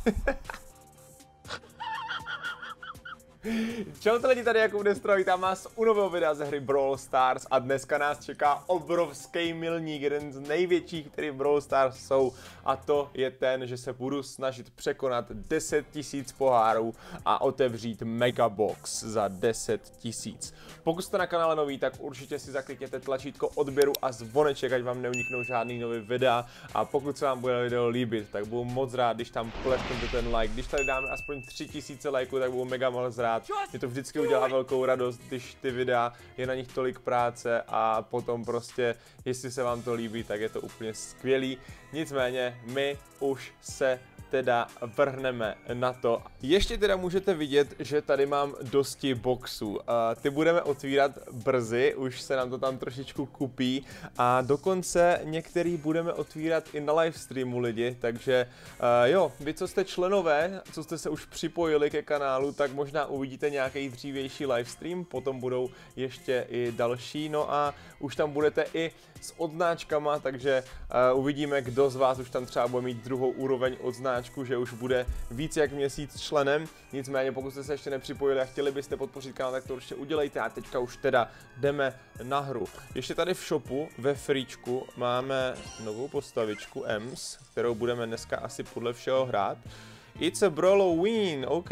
Čau lidi, tady Jakub Destro, vítám vás u nového videa ze hry Brawl Stars a dneska nás čeká obrovský milník, jeden z největších, který v Brawl Stars jsou, a to je ten, že se budu snažit překonat 10 000 pohárů a otevřít Megabox za 10 000. Pokud jste na kanále nový, tak určitě si zaklikněte tlačítko odběru a zvoneček, ať vám neuniknou žádný nový videa, a pokud se vám bude video líbit, tak budu moc rád, když tam plesknete ten like. Když tady dáme aspoň 3000 lajků, tak budu mega moc rád. Mě to vždycky udělá velkou radost, když ty videa, je na nich tolik práce a potom prostě, jestli se vám to líbí, tak je to úplně skvělý. Nicméně, my už se teda vrhneme na to. Ještě teda můžete vidět, že tady mám dosti boxů. Ty budeme otvírat brzy, už se nám to tam trošičku kupí a dokonce některý budeme otvírat i na livestreamu lidi, takže jo, vy co jste členové, co jste se už připojili ke kanálu, tak možná uvidíte nějaký dřívější livestream, potom budou ještě i další, no a už tam budete i s odznáčkama, takže uvidíme, kdo z vás už tam třeba bude mít druhou úroveň odznáčku, že už bude víc jak měsíc členem. Nicméně, pokud jste se ještě nepřipojili a chtěli byste podpořit kanál, tak to určitě udělejte a teďka už teda jdeme na hru. Ještě tady v shopu ve Freečku máme novou postavičku Ems, kterou budeme dneska asi podle všeho hrát. It's a Brawloween, OK.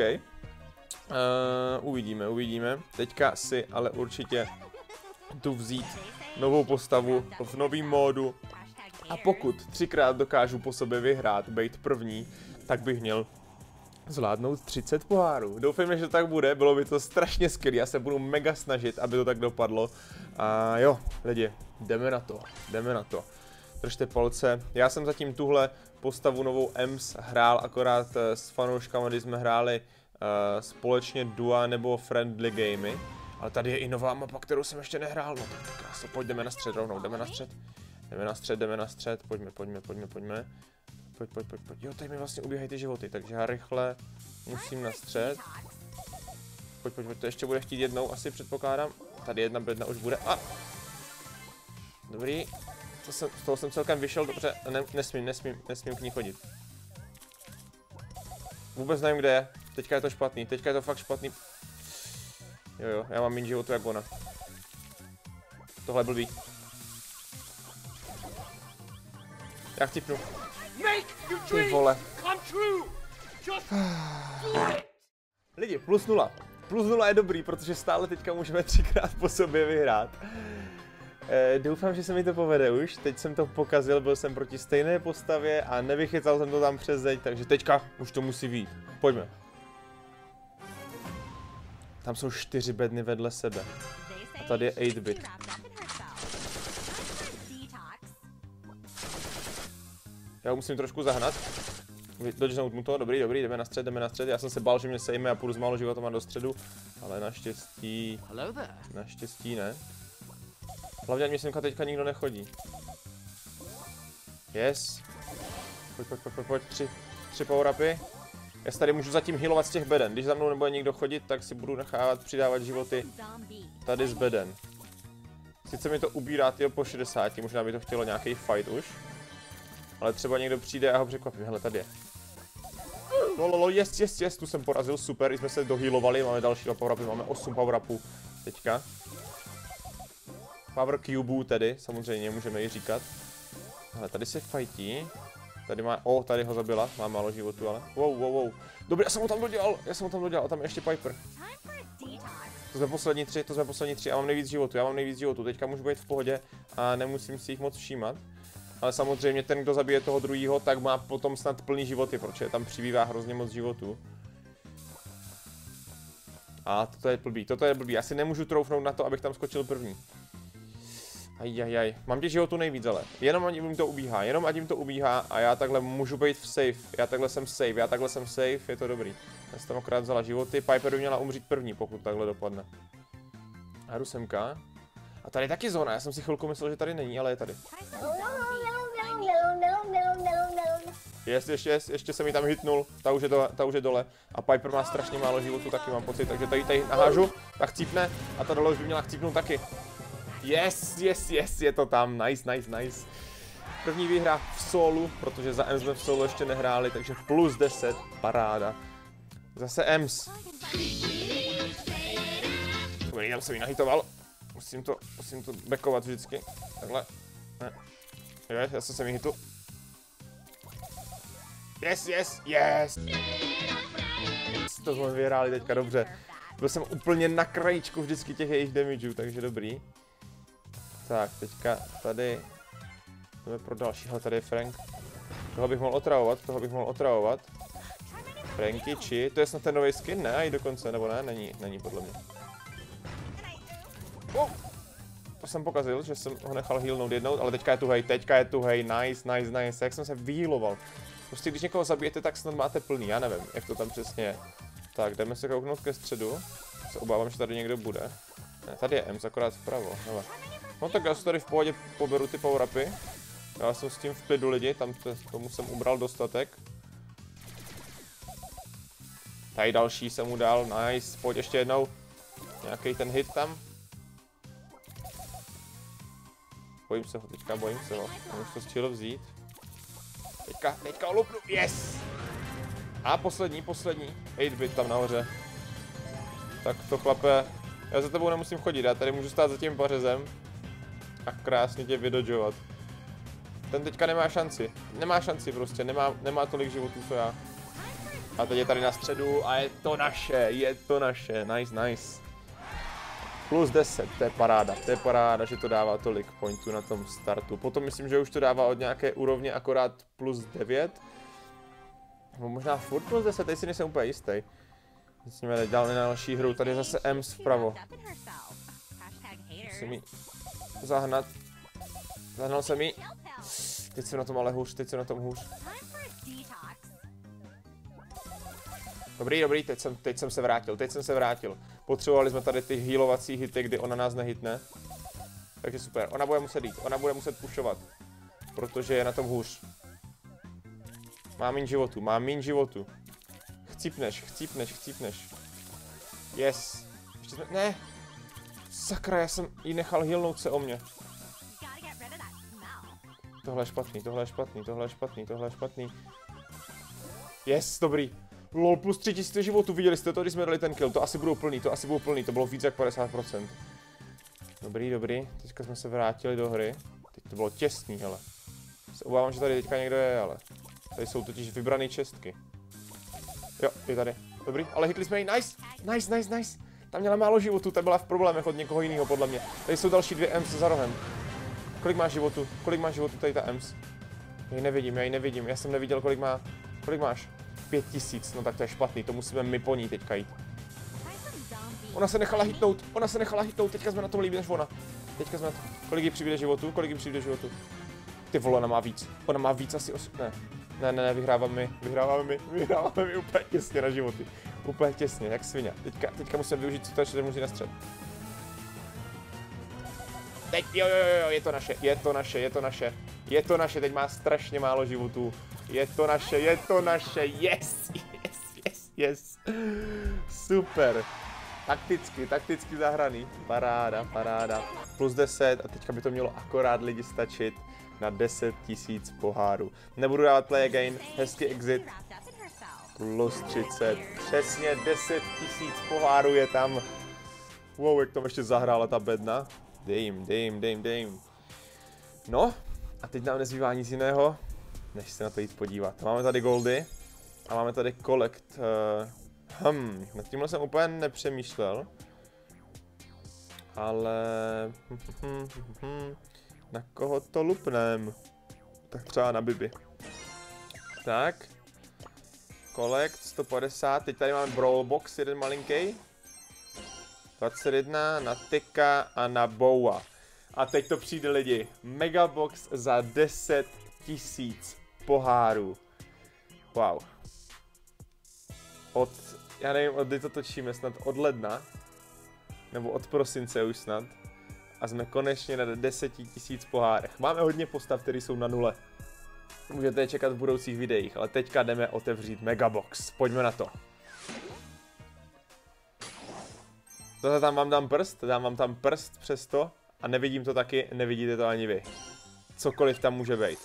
Uvidíme. Teďka si ale určitě tu vzít novou postavu v novém módu a pokud 3krát dokážu po sobě vyhrát, být první, tak bych měl zvládnout 30 pohárů. Doufejme, že to tak bude, bylo by to strašně skvělé, já se budu mega snažit, aby to tak dopadlo. A jo, lidi, jdeme na to. Držte palce. Já jsem zatím tuhle postavu novou Ems hrál akorát s fanouškama, když jsme hráli společně dua nebo friendly gamey. Ale tady je i nová mapa, kterou jsem ještě nehrál, no tak krásně, pojď, jdeme na střed rovnou, jdeme na střed, pojďme. Pojď, jo, tady mi vlastně ubíhají ty životy, takže já rychle musím na střed. Pojď, to ještě bude chtít jednou, asi předpokládám, tady jedna bedna už bude, a dobrý, z toho jsem celkem vyšel, dobře, nesmím k ní chodit. Vůbec nevím, kde je, teďka je to špatný, teďka je to fakt špatný. Jo, já mám méně životu jak ona. Tohle je blbý. Já chcípnu. Ty vole. Lidi, +0. +0 je dobrý, protože stále teďka můžeme 3krát po sobě vyhrát. Doufám, že se mi to povede už. Teď jsem to pokazil, byl jsem proti stejné postavě a nevychytal jsem to tam přes zeď, takže teďka už to musí vyjít. Pojďme. Tam jsou 4 bedny vedle sebe. A tady je 8-bit. Já ho musím trošku zahnat. Dodžnout mu to, dobrý, jdeme na střed. Já jsem se bál, že mě sejme a půjdu s málo životama do středu. Ale naštěstí ne. Hlavně ani semka teďka nikdo nechodí. Yes. Pojď, 3 power-upy. Já se tady můžu zatím healovat z těch beden. Když za mnou nebude někdo chodit, tak si budu nechávat přidávat životy tady z beden. Sice mi to ubírá tyjo po 60, možná by to chtělo nějaký fight už. Ale třeba někdo přijde a ho překvapím. Hele, tady je. Yes, tu jsem porazil, super, jsme se dohealovali, máme další power-upy, máme 8 power-upů teďka. Power cubů tedy, samozřejmě můžeme ji říkat. Hele, tady se fightí. Tady má, tady ho zabila, má málo životu, ale wow. Dobrý, já jsem ho tam dodělal, a tam je ještě Piper. To jsme poslední tři, já mám nejvíc životu, teďka můžu být v pohodě a nemusím si jich moc všímat. Ale samozřejmě ten, kdo zabije toho druhého, tak má potom snad plný životy, protože tam přibývá hrozně moc životů. A toto je blbý, já si nemůžu troufnout na to, abych tam skočil první. Mám těch životů nejvíc, ale jenom ať jim to ubíhá, a já takhle můžu být v safe, já takhle jsem safe, je to dobrý. Já jsem tam akorát vzala životy, Piper by měla umřít první, pokud takhle dopadne. A jdu semka. A tady je taky zóna, já jsem si chvilku myslel, že tady není, ale je tady. Ještě jsem ji tam hitnul, ta už je dole. A Piper má strašně málo životu, taky mám pocit, takže tady nahážu, tak chcípne a ta dole už by měla chcípnout taky. Yes, je to tam, nice. První výhra v solu, protože za EMS jsme v solu ještě nehráli, takže plus 10, paráda. Zase EMS. Dobrý, tam jsem ji nahitoval. Musím to backovat vždycky. Takhle. Ne. Jo, já jsem ji hitl. Yes! To jsme vyhráli teďka dobře. Byl jsem úplně na krajičku vždycky těch jejich damageů, takže dobrý. Tak, teďka tady jdeme pro dalšího, tady je Frank. Toho bych mohl otravovat, Franky, či, to je snad ten nový skin, ne? I dokonce, nebo ne? Není podle mě. To jsem pokazil, že jsem ho nechal healnout jednou, ale teďka je tuhej, nice, jak jsem se vyhealoval. Prostě když někoho zabijete, tak snad máte plný, já nevím, jak to tam přesně je. Tak, jdeme se kouknout ke středu. Se obávám, že tady někdo bude. Ne, tady je Ems, akorát vpravo, hele. No tak já si tady v pohodě poberu ty power-upy. Já jsem s tím v klidu lidi, tomu jsem ubral dostatek. Tady další jsem mu dal, nice, pojď ještě jednou. Nějaký ten hit tam. Bojím se ho, můžu to stihl vzít. Teďka olupnu, yes! A poslední, 8-bit tam nahoře. Tak to chlape, já za tebou nemusím chodit, já tady můžu stát za tím pařezem a krásně tě vydodžovat. Ten teďka nemá šanci prostě, nemá tolik životů co já. A teď je tady na středu a je to naše, nice. Plus 10, to je paráda, že to dává tolik pointů na tom startu. Potom myslím, že už to dává od nějaké úrovně akorát plus 9. Nebo možná furt plus 10, teď si nejsem úplně jistý. Musíme dál na další hru, tady je zase EMS vpravo. Musím jí zahnat. Zahnal jsem jí. Teď jsem na tom ale hůř, Dobrý, teď jsem se vrátil. Potřebovali jsme tady ty healovací hity, kdy ona nás nehitne. Takže super, ona bude muset jít, ona bude muset pushovat. Protože je na tom hůř. Má míň životu. Chcípneš. Yes. Ještě jsme, ne. Sakra, já jsem jí nechal healnout se o mě. Tohle je špatný. Yes, dobrý. Lol, plus 3000 životů, viděli jste to, když jsme dali ten kill, to asi budou plný, to bylo víc jak 50%. Dobrý, teďka jsme se vrátili do hry. Teď to bylo těsný, hele. Se obávám, že tady teďka někdo je, ale. Tady jsou totiž vybrané čestky. Jo, je tady. Dobrý, ale hitli jsme ji, nice. Tam měla málo životů, ta byla v problémech od někoho jiného, podle mě. Tady jsou další dvě Ems za rohem. Kolik má životu tady ta Ems? Já ji nevidím, já jsem neviděl, kolik máš? 5000, no tak to je špatný, to musíme my po ní teďka jít. Ona se nechala hitnout, teďka jsme na tom líbí než ona. Kolik jí přibude životu? Ty vole, ona má víc asi Ne, vyhráváme my úplně těsně na životy. Úplně těsně, jak svině. Teďka musíme využít situaci, že může na střed. Teď, jo, je to naše, teď má strašně málo životů. Je to naše, yes. Super. Takticky zahraný. Paráda. Plus 10 a teďka by to mělo akorát lidi stačit na 10 000 pohárů. Nebudu dávat play again, hezký exit. Plus 30, přesně 10 000 pohárů je tam. Wow, jak tam ještě zahrála ta bedna. Dejím. No, a teď nám nezbývá nic jiného, než se na to jít podívat. Máme tady goldy a máme tady collect. Nad tímhle jsem úplně nepřemýšlel. Ale... na koho to lupnem? Tak třeba na Bibi. Tak. Collect 150, teď tady máme Brawl Box, jeden malinký. 21 na Tika a na Boa. A teď to přijde lidi. Megabox za 10 000 pohárů. Wow. Já nevím, od kdy to točíme, snad od ledna. Nebo od prosince už snad. A jsme konečně na 10 000 pohárech. Máme hodně postav, které jsou na 0. Můžete je čekat v budoucích videích, ale teďka jdeme otevřít Megabox. Pojďme na to. Zase tam vám dám prst přes to a nevidím to taky, nevidíte to ani vy. cokoliv tam může být.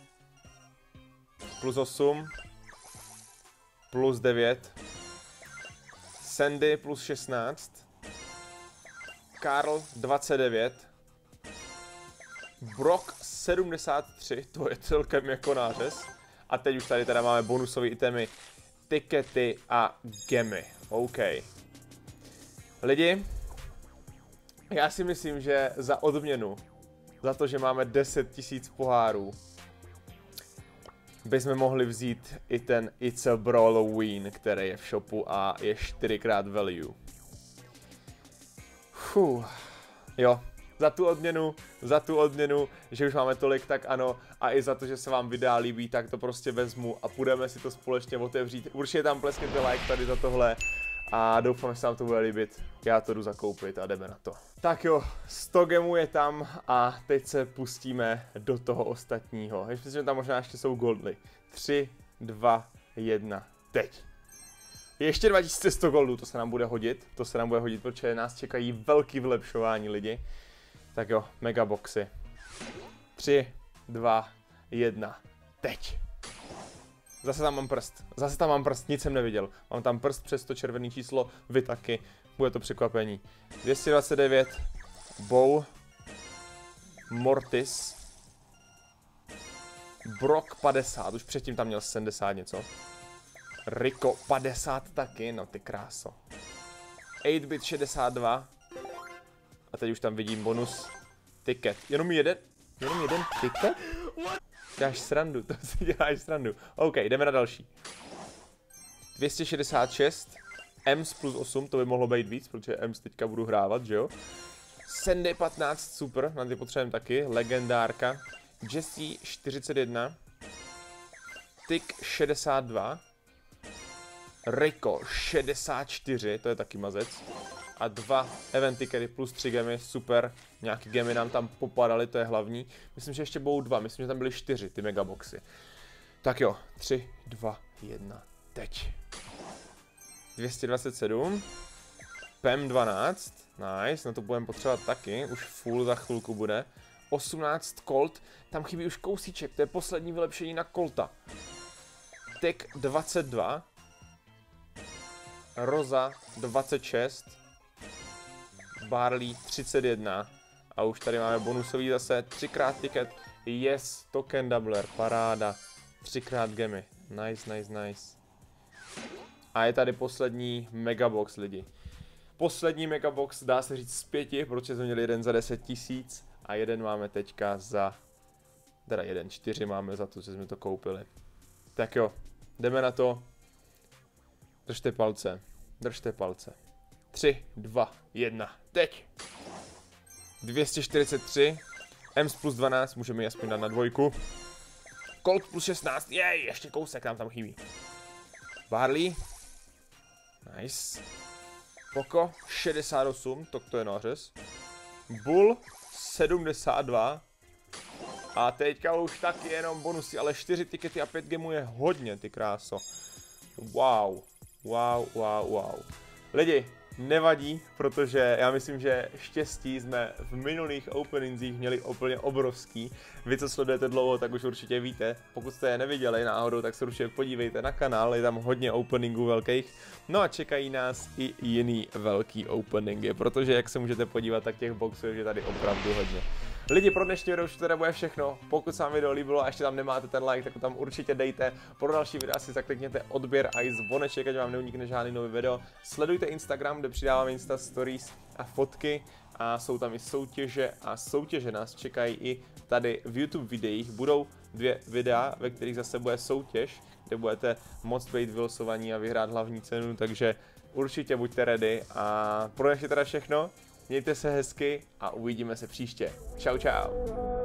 Plus 8. Plus 9. Sandy plus 16. Karl 29. Brock 73, to je celkem jako nářez. A teď už tady teda máme bonusové itemy, tikety a gemy. OK. Lidi, já si myslím, že za odměnu, za to, že máme 10 000 pohárů, bychom mohli vzít i ten It's a Brawloween, který je v shopu a je 4x value. Jo, za tu odměnu, že už máme tolik, tak ano, a i za to, že se vám videa líbí, tak to prostě vezmu a půjdeme si to společně otevřít. Určitě tam pleskněte like tady za tohle a doufám, že se vám to bude líbit. Já to jdu zakoupit a jdeme na to. Tak jo, 100 gemů je tam a teď se pustíme do toho ostatního. Myslím, že tam možná ještě jsou goldly. 3, 2, 1, teď. Ještě 2100 goldů, to se nám bude hodit, protože nás čekají velký vylepšování lidi. Tak jo, megaboxy. 3, 2, 1, teď. Zase tam mám prst, nic jsem neviděl. Mám tam prst přes to červené číslo, vy taky, bude to překvapení. 229, Bow, Mortis, Brock 50, už předtím tam měl 70 něco. Rico 50 taky, no ty kráso. 8-bit 62. A teď už tam vidím bonus. Ticket. Jenom jeden ticket? Děláš srandu, to si děláš srandu. OK, jdeme na další. 266. Ems plus 8, to by mohlo být víc, protože Ems teďka budu hrávat, že jo? Sandy 15, super, na ty potřebujeme taky. Legendárka. Jessie 41. Tick 62. Rico 64, to je taky mazec. A 2 eventy carry plus 3 gemy, super. Nějaký gemy nám tam popadaly, to je hlavní. Myslím, že ještě budou 2, myslím, že tam byly 4 ty megaboxy. Tak jo, 3, 2, 1, teď. 227. Pem 12, nice, na to budeme potřebovat taky, už full za chvilku bude. 18 Colt, tam chybí už kousíček, to je poslední vylepšení na Colta. Tick 22. Rosa 26, Barley 31 a už tady máme bonusový zase 3x ticket, yes, token doubler, paráda, 3x gemy, nice. A je tady poslední megabox lidi. Poslední megabox dá se říct z 5, protože jsme měli jeden za 10 000 a jeden máme teďka za, teda 4 máme za to, že jsme to koupili. Tak jo, jdeme na to. Držte palce. 3, 2, 1, teď. 243. Ems plus 12, můžeme ji aspoň dát na 2. Colt plus 16, jej, ještě kousek nám tam chybí. Barley. Nice. Poco 68, to je nářez. Bull 72. A teďka už taky jenom bonusy, ale 4 tikety a 5 gemů je hodně, ty kráso. Wow. Lidi, nevadí, protože já myslím, že štěstí jsme v minulých openingsích měli úplně obrovský. Vy, co sledujete dlouho, tak už určitě víte. Pokud jste je neviděli náhodou, tak se určitě podívejte na kanál, je tam hodně openingů velkých. No a čekají nás i jiný velký openingy, protože jak se můžete podívat, tak těch boxů je tady opravdu hodně. Lidi, pro dnešní video už to teda bude všechno. Pokud se vám video líbilo a ještě tam nemáte ten like, tak ho tam určitě dejte. Pro další videa si zaklikněte odběr a i zvoneček, ať vám neunikne žádný nový video. Sledujte Instagram, kde přidáváme Insta Stories a fotky a jsou tam i soutěže a soutěže nás čekají i tady v YouTube videích. Budou 2 videa, ve kterých zase bude soutěž, kde budete moct být vylosovaní a vyhrát hlavní cenu, takže určitě buďte ready a pro dnešní teda všechno. Mějte se hezky a uvidíme se příště. Čau.